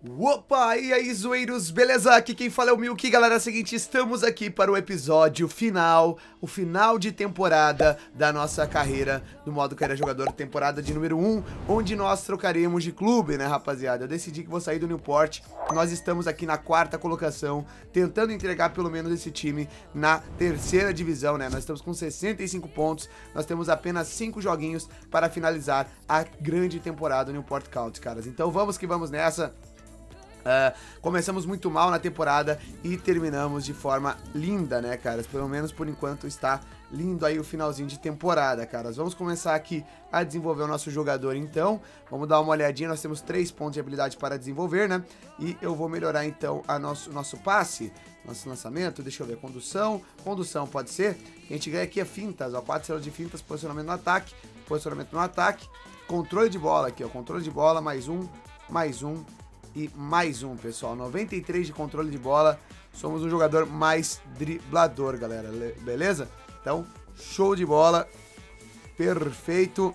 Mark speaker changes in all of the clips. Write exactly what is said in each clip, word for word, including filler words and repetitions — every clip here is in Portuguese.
Speaker 1: Opa, e aí zoeiros, beleza? Aqui quem fala é o Milk, galera. É o seguinte, estamos aqui para o episódio final, o final de temporada da nossa carreira no modo carreira jogador, temporada de número um, onde nós trocaremos de clube, né, rapaziada? Eu decidi que vou sair do Newport, nós estamos aqui na quarta colocação, tentando entregar pelo menos esse time na terceira divisão, né? Nós estamos com sessenta e cinco pontos, nós temos apenas cinco joguinhos para finalizar a grande temporada do Newport County, caras. Então vamos que vamos nessa. Uh, começamos muito mal na temporada e terminamos de forma linda, né, caras? Pelo menos por enquanto está lindo aí o finalzinho de temporada, caras. Vamos começar aqui a desenvolver o nosso jogador, então. Vamos dar uma olhadinha, nós temos três pontos de habilidade para desenvolver, né? E eu vou melhorar, então, a nosso, nosso passe, nosso lançamento. Deixa eu ver, condução. Condução pode ser. A gente ganha aqui a fintas, ó, quatro células de fintas, posicionamento no ataque, posicionamento no ataque. Controle de bola aqui, ó, controle de bola, mais um, mais um. E mais um, pessoal, noventa e três de controle de bola, somos um jogador mais driblador, galera, beleza? Então, show de bola, perfeito,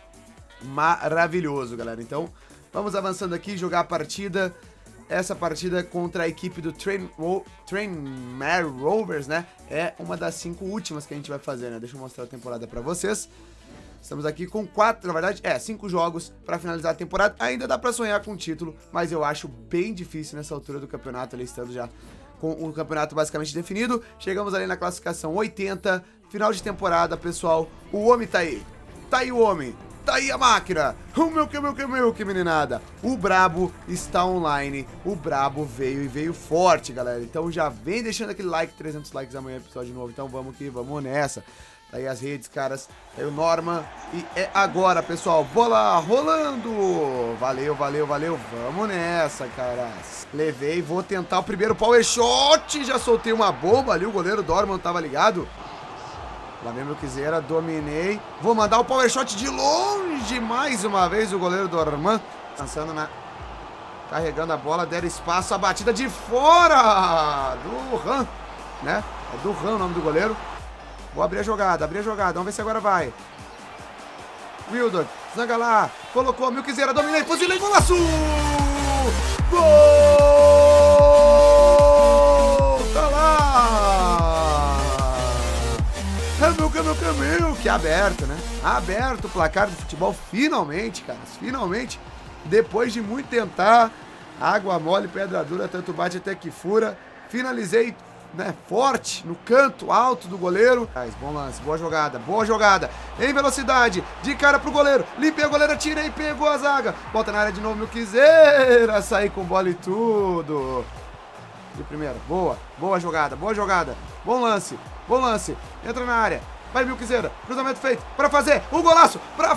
Speaker 1: maravilhoso, galera. Então, vamos avançando aqui, jogar a partida, essa partida contra a equipe do Train, Tranmere Rovers, né? É uma das cinco últimas que a gente vai fazer, né? Deixa eu mostrar a temporada pra vocês. Estamos aqui com quatro, na verdade, é, cinco jogos para finalizar a temporada. Ainda dá para sonhar com o título, mas eu acho bem difícil nessa altura do campeonato, ali estando já com o campeonato basicamente definido. Chegamos ali na classificação oitenta, final de temporada, pessoal. O homem tá aí, tá aí o homem, tá aí a máquina. O meu que, meu que, meu que, meninada. O Brabo está online, o Brabo veio e veio forte, galera. Então já vem deixando aquele like, trezentos likes amanhã, episódio novo. Então vamos que vamos nessa. Tá aí as redes, caras. Tá aí o Norman. E é agora, pessoal. Bola rolando. Valeu, valeu, valeu. Vamos nessa, caras. Levei. Vou tentar o primeiro power shot. Já soltei uma bomba ali. O goleiro Norman tava ligado. Lá mesmo eu quiser. Dominei. Vou mandar o power shot de longe. Mais uma vez o goleiro Norman. Lançando na... Carregando a bola. Deram espaço. A batida de fora. Do Ram. Né? É do Ram o nome do goleiro. Vou abrir a jogada, abrir a jogada, vamos ver se agora vai. Wildon, zanga lá, colocou, Milkzeira, dominei, fuzilei, golaço! Gol! Tá lá! É meu caminho, caminho, que é aberto, né? Aberto o placar do futebol, finalmente, caras, finalmente. Depois de muito tentar, água mole, pedra dura, tanto bate até que fura. Finalizei, né, forte, no canto alto do goleiro. Bom lance, boa jogada, boa jogada. Em velocidade, de cara pro goleiro. Limpei a goleira, tirei, pegou a zaga. Volta na área de novo, Milkzeira. Sair com bola e tudo. De primeira, boa, boa jogada, boa jogada. Bom lance, bom lance. Entra na área, vai Milkzeira. Cruzamento feito, pra fazer o golaço, pra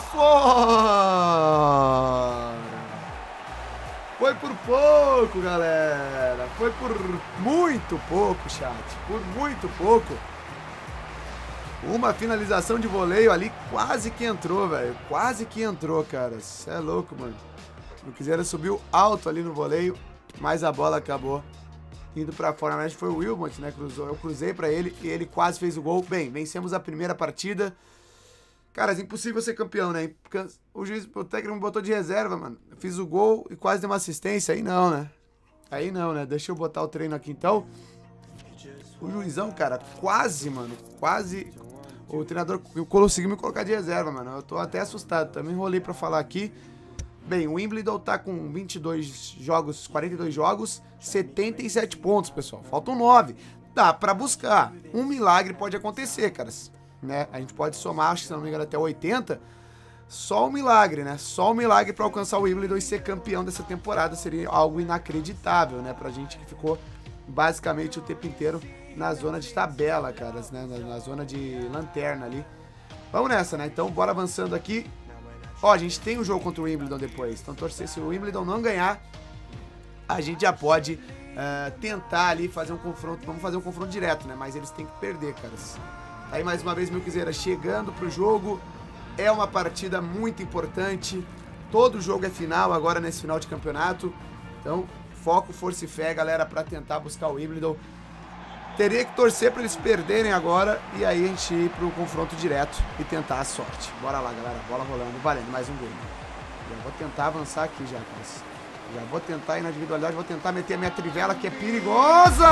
Speaker 1: fora. Foi por pouco, galera. Foi por muito pouco, chat. Por muito pouco. Uma finalização de voleio ali quase que entrou, velho. Quase que entrou, cara. Cê é louco, mano. O Milkzeira subiu alto ali no voleio, mas a bola acabou indo pra fora. Mas foi o Wilmot, né? Cruzou. Eu cruzei pra ele e ele quase fez o gol. Bem, vencemos a primeira partida. Cara, é impossível ser campeão, né? O juiz, o técnico me botou de reserva, mano. Eu fiz o gol e quase dei uma assistência. Aí não, né? Aí não, né? Deixa eu botar o treino aqui, então. O juizão, cara, quase, mano. Quase. O treinador conseguiu me colocar de reserva, mano. Eu tô até assustado. Também enrolei pra falar aqui. Bem, o Wimbledon tá com vinte e dois jogos, quarenta e dois jogos, setenta e sete pontos, pessoal. Faltam nove. Dá pra buscar. Um milagre pode acontecer, caras. Né? A gente pode somar, acho que se não me engano, até oitenta. Só um milagre, né? Só um milagre para alcançar o Wimbledon e ser campeão dessa temporada seria algo inacreditável, né? Pra gente que ficou basicamente o tempo inteiro na zona de tabela, caras, né? Na, na zona de lanterna ali. Vamos nessa, né? Então, bora avançando aqui. Ó, a gente tem um jogo contra o Wimbledon depois. Então, torcer, se o Wimbledon não ganhar, a gente já pode uh, tentar ali fazer um confronto. Vamos fazer um confronto direto, né? Mas eles têm que perder, caras. Aí mais uma vez Milkzeira chegando pro jogo. É uma partida muito importante. Todo jogo é final agora nesse final de campeonato. Então, foco, força e fé, galera, pra tentar buscar o Wimbledon. Teria que torcer pra eles perderem agora e aí a gente ir pro confronto direto e tentar a sorte. Bora lá, galera. Bola rolando, valendo mais um gol. Eu vou tentar avançar aqui já, cara. Já vou tentar ir na individualidade, vou tentar meter a minha trivela que é perigosa!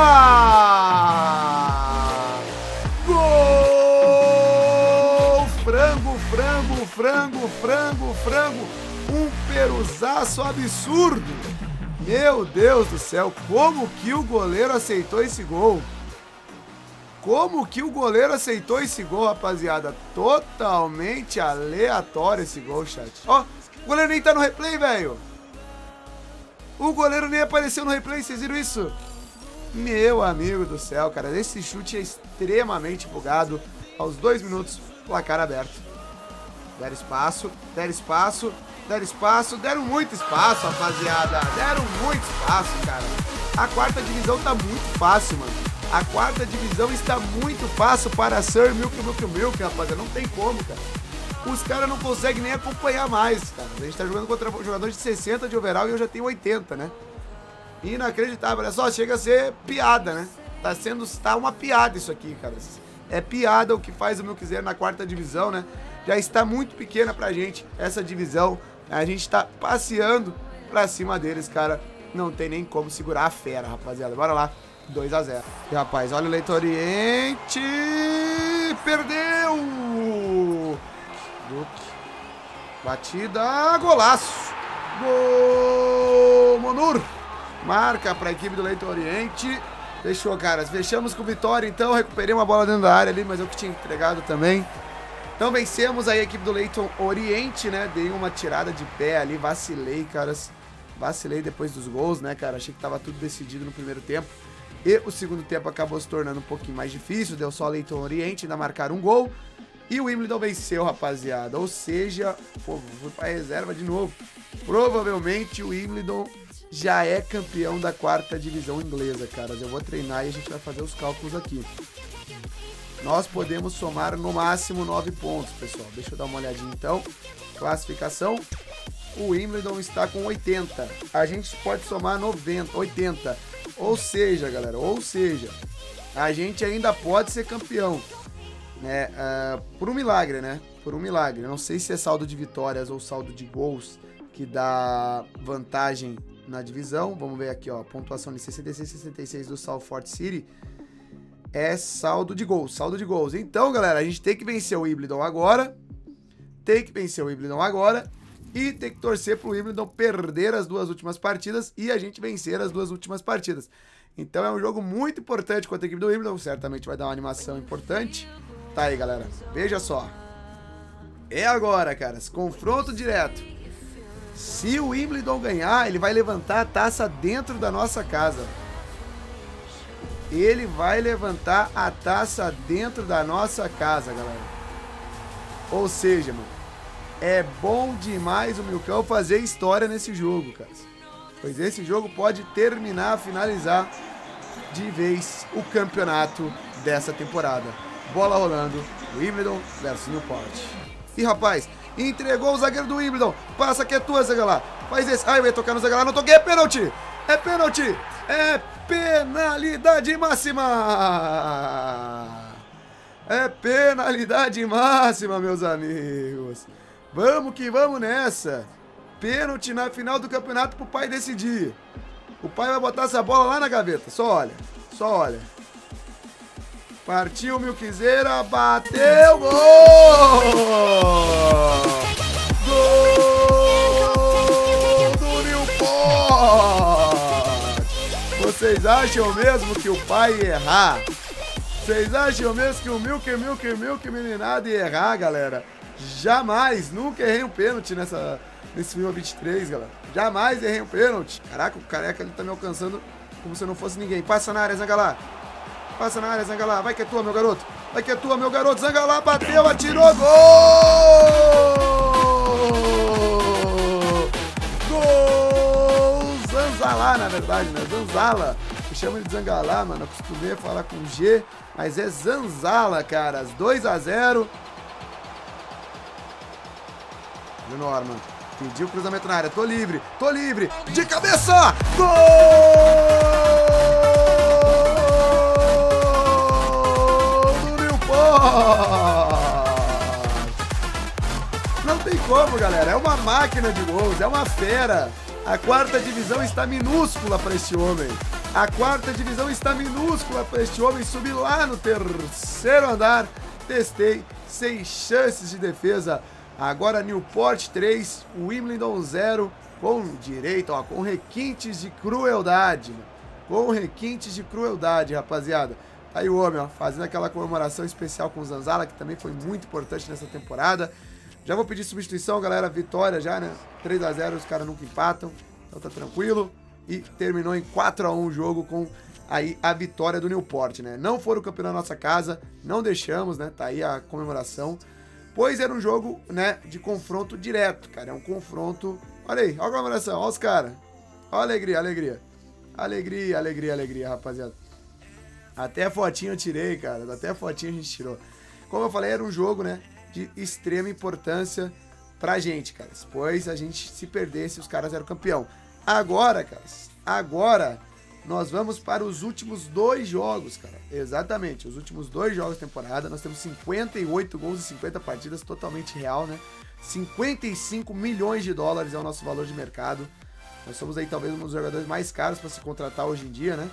Speaker 1: Gol! Frango, frango, frango, frango, frango. Um peruzaço absurdo. Meu Deus do céu, como que o goleiro aceitou esse gol? Como que o goleiro aceitou esse gol, rapaziada? Totalmente aleatório esse gol, chat. Ó, o goleiro nem tá no replay, velho. O goleiro nem apareceu no replay, vocês viram isso? Meu amigo do céu, cara. Esse chute é extremamente bugado. Aos dois minutos, placar aberto. Deram espaço, deram espaço, deram espaço. Deram muito espaço, rapaziada. Deram muito espaço, cara. A quarta divisão tá muito fácil, mano. A quarta divisão está muito fácil para Sir Milk Milk Milk, rapaziada. Não tem como, cara. Os caras não conseguem nem acompanhar mais, cara. A gente tá jogando contra jogadores de sessenta de overall e eu já tenho oitenta, né? Inacreditável. Olha só, chega a ser piada, né? Tá sendo tá uma piada isso aqui, cara. É piada o que faz o Milkzera na quarta divisão, né? Já está muito pequena pra gente essa divisão. A gente tá passeando pra cima deles, cara. Não tem nem como segurar a fera, rapaziada. Bora lá. dois a zero. E, rapaz, olha o Leite Oriente. Perdeu! Duque. Batida. Golaço. Gol! Monur. Marca para a equipe do Leite Oriente. Fechou, caras. Fechamos com vitória, então. Recuperei uma bola dentro da área ali, mas eu que tinha entregado também. Então vencemos aí a equipe do Leite Oriente, né? Dei uma tirada de pé ali. Vacilei, caras. Vacilei depois dos gols, né, cara? Achei que tava tudo decidido no primeiro tempo. E o segundo tempo acabou se tornando um pouquinho mais difícil. Deu só Leite Oriente, ainda marcaram um gol. E o Wimbledon venceu, rapaziada. Ou seja, pô, fui pra reserva de novo. Provavelmente o Wimbledon já é campeão da quarta divisão inglesa, caras. Eu vou treinar e a gente vai fazer os cálculos aqui. Nós podemos somar no máximo nove pontos, pessoal. Deixa eu dar uma olhadinha então. Classificação. O Wimbledon está com oitenta. A gente pode somar noventa, oitenta. Ou seja, galera, ou seja, a gente ainda pode ser campeão. Né? Uh, por um milagre, né? Por um milagre. Não sei se é saldo de vitórias ou saldo de gols que dá vantagem na divisão. Vamos ver aqui, ó. Pontuação de sessenta e seis a sessenta e seis do Salford City é saldo de gols. Saldo de gols. Então, galera, a gente tem que vencer o Wimbledon agora. Tem que vencer o Wimbledon agora. E tem que torcer pro Wimbledon perder as duas últimas partidas e a gente vencer as duas últimas partidas. Então é um jogo muito importante contra a equipe do Wimbledon. Certamente vai dar uma animação importante. Tá aí, galera. Veja só. É agora, caras. Confronto direto. Se o Wimbledon ganhar, ele vai levantar a taça dentro da nossa casa. Ele vai levantar a taça dentro da nossa casa, galera. Ou seja, mano, é bom demais o Milcão fazer história nesse jogo, cara. Pois esse jogo pode terminar, finalizar de vez o campeonato dessa temporada. Bola rolando, Wimbledon versus Newport. E, rapaz, entregou o zagueiro do Wimbledon. Passa que é tua, Zagalá. Faz esse. Ai, eu ia tocar no Zagalá, não toquei. É pênalti. É pênalti. É penalidade máxima. É penalidade máxima, meus amigos. Vamos que vamos nessa. Pênalti na final do campeonato pro pai decidir. O pai vai botar essa bola lá na gaveta. Só olha. Só olha. Partiu o Milkzera. Bateu. Gol! Gol do Newport! Vocês acham mesmo que o pai ia errar? Vocês acham mesmo que o Milk, Milk, Milk meninado ia errar, galera? Jamais, nunca errei um pênalti nessa, nesse FIFA vinte e três, galera. Jamais errei um pênalti. Caraca, o careca ele tá me alcançando como se eu não fosse ninguém. Passa na área, Zagalá. Passa na área, Zagalá. Vai que é tua, meu garoto. Vai que é tua, meu garoto. Zagalá bateu, atirou. Gol! Gol! Zanzalá, na verdade, né? Zanzala. Eu chamo ele de Zangalá, mano. Eu costumei falar com G, mas é Zanzala, caras. dois a zero. Norman pediu cruzamento na área, tô livre, tô livre, de cabeça, gol do Newport! Não tem como, galera, é uma máquina de gols, é uma fera, A quarta divisão está minúscula para este homem. A quarta divisão está minúscula para este homem subir lá no terceiro andar. Testei, seis chances de defesa. Agora Newport três, Wimbledon zero, com direito, ó, com requintes de crueldade. Com requintes de crueldade, rapaziada. Aí o homem, ó, fazendo aquela comemoração especial com o Zanzala, que também foi muito importante nessa temporada. Já vou pedir substituição, galera. Vitória já, né? três a zero, os caras nunca empatam. Então tá tranquilo. E terminou em quatro a um o jogo com aí a vitória do Newport, né? Não foram campeão na nossa casa, não deixamos, né? Tá aí a comemoração. Pois era um jogo, né, de confronto direto, cara. É um confronto... Olha aí, olha a comemoração, olha os caras. Olha a alegria, alegria. Alegria, alegria, alegria, rapaziada. Até a fotinha eu tirei, cara. Até a fotinha a gente tirou. Como eu falei, era um jogo, né, de extrema importância pra gente, cara. Pois a gente se perdesse, os caras eram campeão. Agora, cara, agora nós vamos para os últimos dois jogos, cara. Exatamente, os últimos dois jogos da temporada. Nós temos cinquenta e oito gols e cinquenta partidas, totalmente real, né? cinquenta e cinco milhões de dólares é o nosso valor de mercado. Nós somos aí talvez um dos jogadores mais caros para se contratar hoje em dia, né?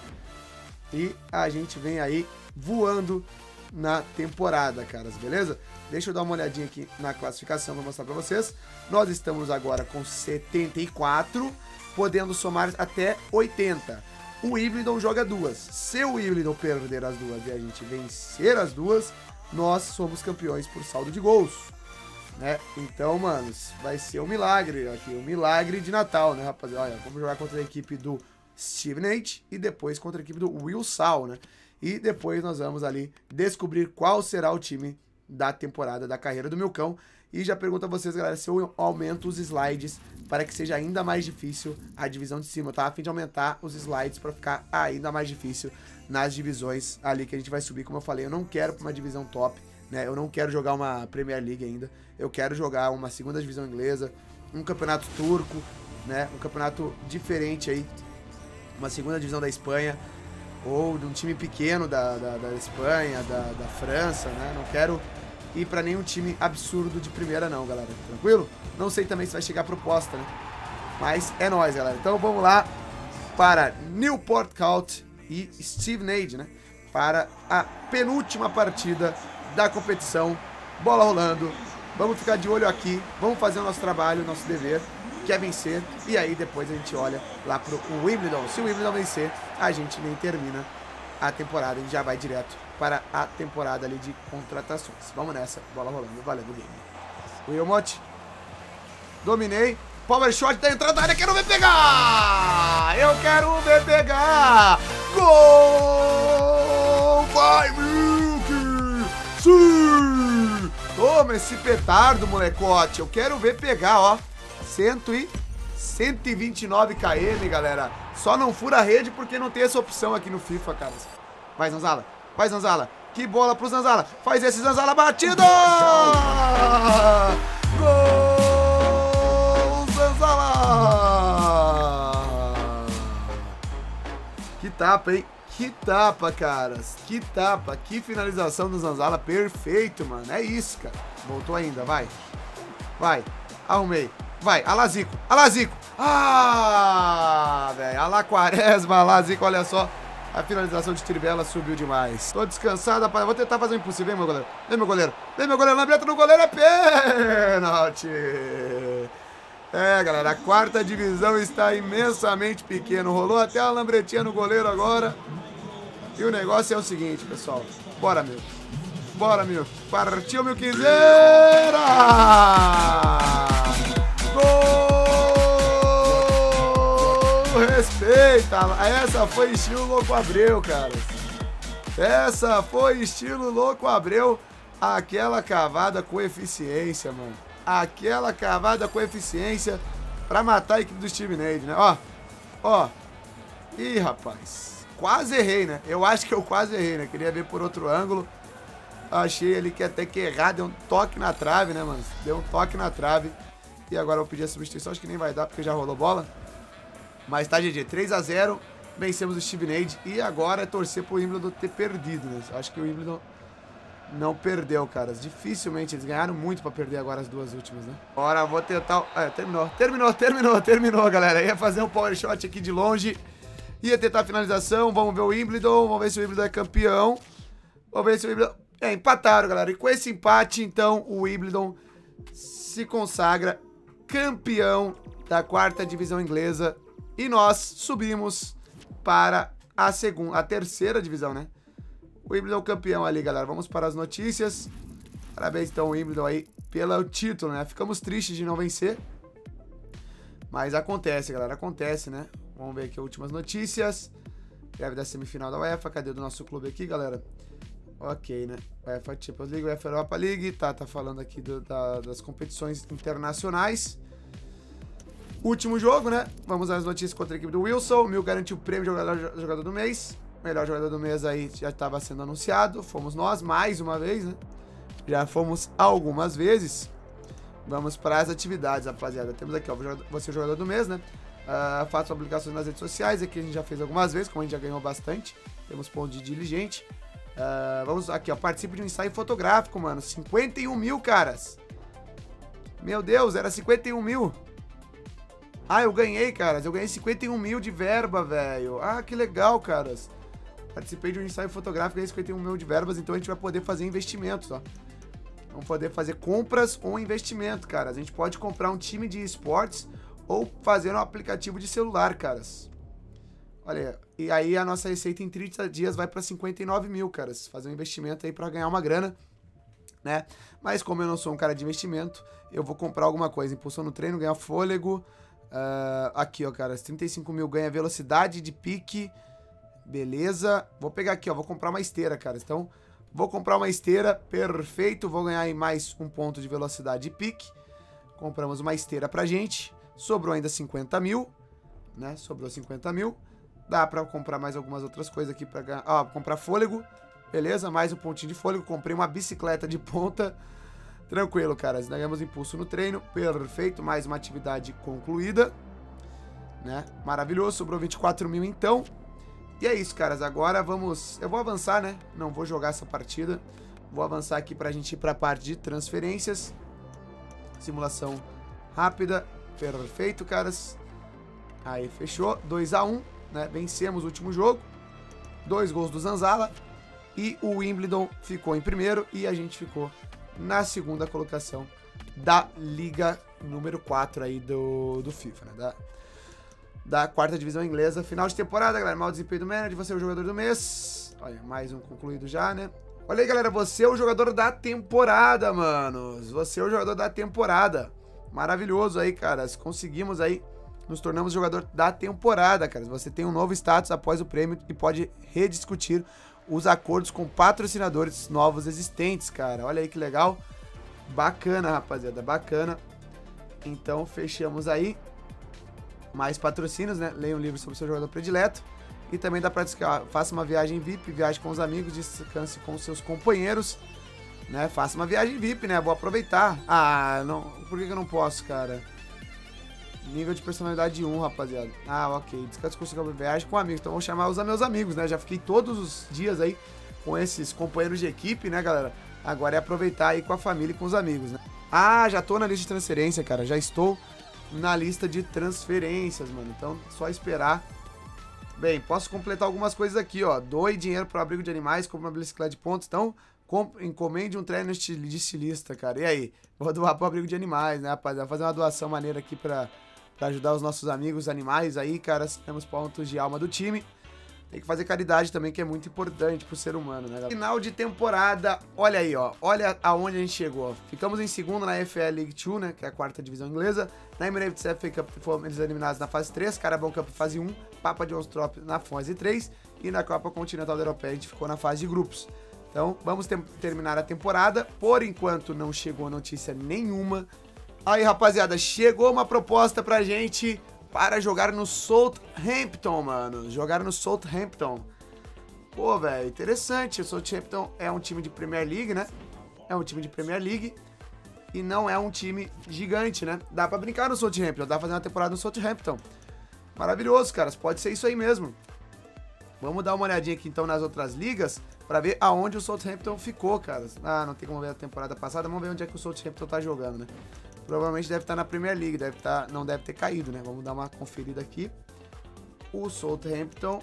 Speaker 1: E a gente vem aí voando na temporada, caras, beleza? Deixa eu dar uma olhadinha aqui na classificação para mostrar para vocês. Nós estamos agora com setenta e quatro, podendo somar até oitenta. O Wimbledon joga duas. Se o Wimbledon perder as duas e a gente vencer as duas, nós somos campeões por saldo de gols, né? Então, manos, vai ser um milagre aqui, um milagre de Natal, né, rapaziada? Olha, vamos jogar contra a equipe do Stevenage e depois contra a equipe do Will Sal, né? E depois nós vamos ali descobrir qual será o time da temporada da carreira do Milcão. E já pergunto a vocês, galera, se eu aumento os slides para que seja ainda mais difícil a divisão de cima. Eu tava a fim de aumentar os slides para ficar ainda mais difícil nas divisões ali que a gente vai subir. Como eu falei, eu não quero para uma divisão top, né? Eu não quero jogar uma Premier League ainda. Eu quero jogar uma segunda divisão inglesa, um campeonato turco, né? Um campeonato diferente aí, uma segunda divisão da Espanha, ou de um time pequeno da, da, da Espanha, da, da França, né? Não quero ir para nenhum time absurdo de primeira não, galera. Tranquilo? Não sei também se vai chegar a proposta, né? Mas é nóis, galera. Então vamos lá para Newport County e Stevenage, né? Para a penúltima partida da competição. Bola rolando. Vamos ficar de olho aqui. Vamos fazer o nosso trabalho, o nosso dever, que é vencer. E aí depois a gente olha lá pro Wimbledon. Se o Wimbledon vencer, a gente nem termina a temporada. A gente já vai direto para a temporada ali de contratações. Vamos nessa. Bola rolando. Valendo o game. Wilmot. Dominei. Power shot da entrada da área. Quero ver pegar! Eu quero ver pegar! Gol! Vai, Milk! Sim! Toma esse petardo, molecote. Eu quero ver pegar, ó. cento e vinte e nove quilômetros, galera. Só não fura a rede porque não tem essa opção aqui no FIFA, cara. Vai, Zanzala. Vai, Zanzala. Que bola pro Zanzala. Faz esse Zanzala batido! Gol, Zanzala! Que tapa, hein? Que tapa, caras. Que tapa. Que finalização do Zanzala. Perfeito, mano. É isso, cara. Voltou ainda. Vai. Vai. Arrumei. Vai. Alazico. Alazico. Ah, velho. Alá Quaresma. Alazico, olha só. A finalização de Trivela subiu demais. Tô descansado, rapaz. Vou tentar fazer o impossível. Vem, meu goleiro. Vem, meu goleiro. Vem, meu goleiro. Lambreta no goleiro é pênalti. É, galera. A quarta divisão está imensamente pequeno. Rolou até a lambretinha no goleiro agora. E o negócio é o seguinte, pessoal. Bora, meu. Bora, meu. Partiu, meu Quinzeira! Gol! Respeita! Essa foi estilo Louco Abreu, cara. Essa foi estilo Louco Abreu. Aquela cavada com eficiência, mano. Aquela cavada com eficiência pra matar a equipe do Stevenage, né? Ó. Ó. Ih, rapaz. Quase errei, né? Eu acho que eu quase errei, né? Queria ver por outro ângulo. Achei ele que até que errar. Deu um toque na trave, né, mano? Deu um toque na trave. E agora eu vou pedir a substituição. Acho que nem vai dar porque já rolou bola. Mas tá, G G. três a zero. Vencemos o Stevenage. E agora é torcer pro Wimbledon ter perdido, né? Acho que o Wimbledon não perdeu, caras. Dificilmente, eles ganharam muito pra perder agora as duas últimas, né? Bora, vou tentar... É, terminou, terminou, terminou, terminou, galera. Ia fazer um power shot aqui de longe. Ia tentar a finalização. Vamos ver o Wimbledon. Vamos ver se o Wimbledon é campeão. Vamos ver se o Wimbledon... É, empataram, galera. E com esse empate, então, o Wimbledon se consagra campeão da quarta divisão inglesa. E nós subimos para a segunda, a terceira divisão, né? O Wimbledon campeão ali, galera. Vamos para as notícias. Parabéns, então, o Wimbledon aí pelo título, né? Ficamos tristes de não vencer. Mas acontece, galera. Acontece, né? Vamos ver aqui as últimas notícias. Greve da semifinal da UEFA. Cadê do nosso clube aqui, galera? Ok, né? UEFA Champions League, UEFA Europa League. Tá, tá falando aqui do, da, das competições internacionais. Último jogo, né? Vamos às notícias contra a equipe do Wilson. O Mil garantiu o prêmio de jogador, jogador do mês. O melhor jogador do mês aí já estava sendo anunciado. Fomos nós, mais uma vez, né? Já fomos algumas vezes. Vamos para as atividades, rapaziada. Temos aqui, ó, você é o jogador do mês, né? Uh, faça publicações nas redes sociais. Aqui a gente já fez algumas vezes, como a gente já ganhou bastante. Temos ponto de diligente. Uh, vamos aqui, ó. Participe de um ensaio fotográfico, mano. cinquenta e um mil, caras. Meu Deus, era cinquenta e um mil. Ah, eu ganhei, caras. Eu ganhei cinquenta e um mil de verba, velho. Ah, que legal, caras. Participei de um ensaio fotográfico, ganhei cinquenta e um mil de verbas, então a gente vai poder fazer investimentos, ó. Vamos poder fazer compras ou investimento, caras. A gente pode comprar um time de esportes ou fazer um aplicativo de celular, caras. Olha, e aí a nossa receita em trinta dias vai para cinquenta e nove mil, caras. Fazer um investimento aí para ganhar uma grana, né? Mas como eu não sou um cara de investimento, eu vou comprar alguma coisa. Impulsão no treino, ganhar fôlego. Uh, aqui, ó, caras. trinta e cinco mil ganha velocidade de pique. Beleza. Vou pegar aqui, ó. Vou comprar uma esteira, cara. Então, vou comprar uma esteira. Perfeito. Vou ganhar aí mais um ponto de velocidade de pique. Compramos uma esteira pra gente. Sobrou ainda cinquenta mil. Né? Sobrou cinquenta mil. Dá pra comprar mais algumas outras coisas aqui pra ganhar. Ó, comprar fôlego. Beleza. Mais um pontinho de fôlego. Comprei uma bicicleta de ponta. Tranquilo, caras. Ganhamos impulso no treino. Perfeito. Mais uma atividade concluída. Né? Maravilhoso. Sobrou vinte e quatro mil então. E é isso, caras. Agora vamos... Eu vou avançar, né? Não vou jogar essa partida. Vou avançar aqui pra gente ir pra parte de transferências. Simulação rápida. Perfeito, caras. Aí, fechou. dois a um, né? Vencemos o último jogo. Dois gols do Zanzala. E o Wimbledon ficou em primeiro. E a gente ficou na segunda colocação da Liga número quatro aí do, do FIFA, né? Da... da quarta divisão inglesa. Final de temporada, galera. Mau desempenho do manager. Você é o jogador do mês. Olha, mais um concluído já, né? Olha aí, galera. Você é o jogador da temporada, manos. Você é o jogador da temporada. Maravilhoso aí, cara. Conseguimos aí. Nos tornamos jogador da temporada, cara. Você tem um novo status após o prêmio e pode rediscutir os acordos com patrocinadores novos existentes, cara. Olha aí que legal. Bacana, rapaziada. Bacana. Então, fechamos aí. Mais patrocínios, né? Leia um livro sobre o seu jogador predileto. E também dá pra descarregar. Faça uma viagem V I P, viagem com os amigos, descanse com os seus companheiros, né? Faça uma viagem V I P, né? Vou aproveitar. Ah, não. Por que que eu não posso, cara? Nível de personalidade um, rapaziada. Ah, ok. Descanse com sua viagem com amigos. Então vou chamar os meus amigos, né? Já fiquei todos os dias aí com esses companheiros de equipe, né, galera? Agora é aproveitar aí com a família e com os amigos, né? Ah, já tô na lista de transferência, cara. Já estou na lista de transferências, mano. Então, só esperar. Bem, posso completar algumas coisas aqui, ó. Doe dinheiro para o abrigo de animais, compre uma bicicleta de pontos. Então, encomende um treino de estilista, cara. E aí? Vou doar pro abrigo de animais, né, rapaziada? Vou fazer uma doação maneira aqui pra, pra ajudar os nossos amigos animais aí, cara. Temos pontos de alma do time. Tem que fazer caridade também, que é muito importante pro ser humano, né, galera? Final de temporada, olha aí, ó. Olha aonde a gente chegou. Ficamos em segundo na F L League dois, né, que é a quarta divisão inglesa. Na Emirates F A Cup fomos eliminados na fase três, Carabao Cup fase um, Papa John's Trophy na fase três e na Copa Continental da Europeia a gente ficou na fase de grupos. Então, vamos ter terminar a temporada. Por enquanto, não chegou notícia nenhuma. Aí, rapaziada, chegou uma proposta pra gente para jogar no Southampton, mano. Jogar no Southampton. Pô, velho, interessante. O Southampton é um time de Premier League, né? É um time de Premier League. E não é um time gigante, né? Dá pra brincar no Southampton. Dá pra fazer uma temporada no Southampton. Maravilhoso, caras. Pode ser isso aí mesmo. Vamos dar uma olhadinha aqui então nas outras ligas pra ver aonde o Southampton ficou, cara. Ah, não tem como ver a temporada passada. Vamos ver onde é que o Southampton tá jogando, né? Provavelmente deve estar na Premier League, deve estar, não deve ter caído, né? Vamos dar uma conferida aqui. O Southampton...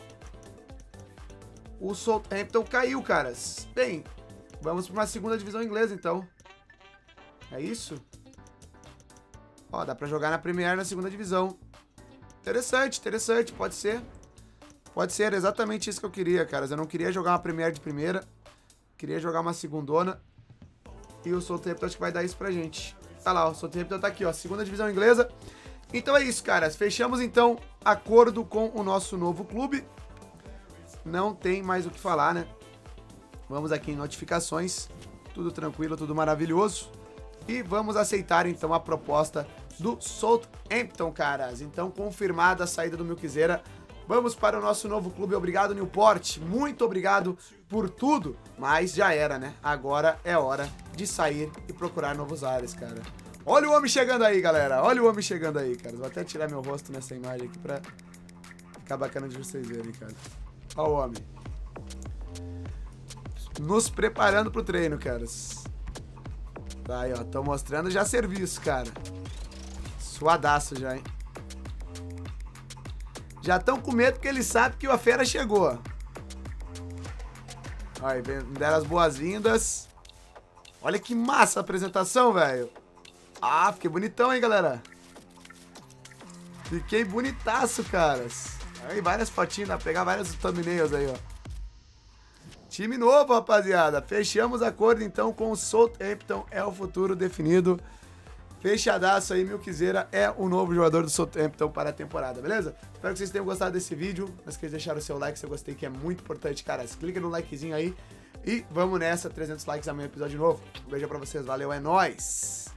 Speaker 1: O Southampton caiu, caras. Bem, vamos para uma segunda divisão inglesa, então. É isso? Ó, dá pra jogar na Premier na segunda divisão. Interessante, interessante, pode ser. Pode ser exatamente isso que eu queria, caras. Eu não queria jogar uma Premier de primeira. Queria jogar uma segundona. E o Southampton acho que vai dar isso pra gente. Tá lá, o Southampton tá aqui, ó. Segunda divisão inglesa. Então é isso, caras. Fechamos, então, acordo com o nosso novo clube. Não tem mais o que falar, né? Vamos aqui em notificações. Tudo tranquilo, tudo maravilhoso. E vamos aceitar, então, a proposta do Southampton, caras. Então, confirmada a saída do Milkzeira. Vamos para o nosso novo clube. Obrigado, Newport. Muito obrigado por tudo. Mas já era, né? Agora é hora de sair e procurar novos ares, cara. Olha o homem chegando aí, galera. Olha o homem chegando aí, cara. Vou até tirar meu rosto nessa imagem aqui pra ficar bacana de vocês verem, cara. Olha o homem. Nos preparando pro treino, caras. Tá aí, ó. Tô mostrando já serviço, cara. Suadaço já, hein? Já estão com medo porque eles sabem que a fera chegou. Aí, me deram as boas-vindas. Olha que massa a apresentação, velho. Ah, fiquei bonitão, hein, galera? Fiquei bonitaço, caras. Aí, várias fotinhas, dá pra pegar várias thumbnails aí, ó. Time novo, rapaziada. Fechamos acordo, então, com o Southampton. É o futuro definido. Fechadaço aí, Milkzeira é o novo jogador do Southampton para a temporada, beleza? Espero que vocês tenham gostado desse vídeo. Não esqueça de deixar o seu like se eu gostei, que é muito importante, caras. Clica no likezinho aí e vamos nessa. trezentos likes amanhã, episódio novo. Um beijo pra vocês, valeu, é nóis!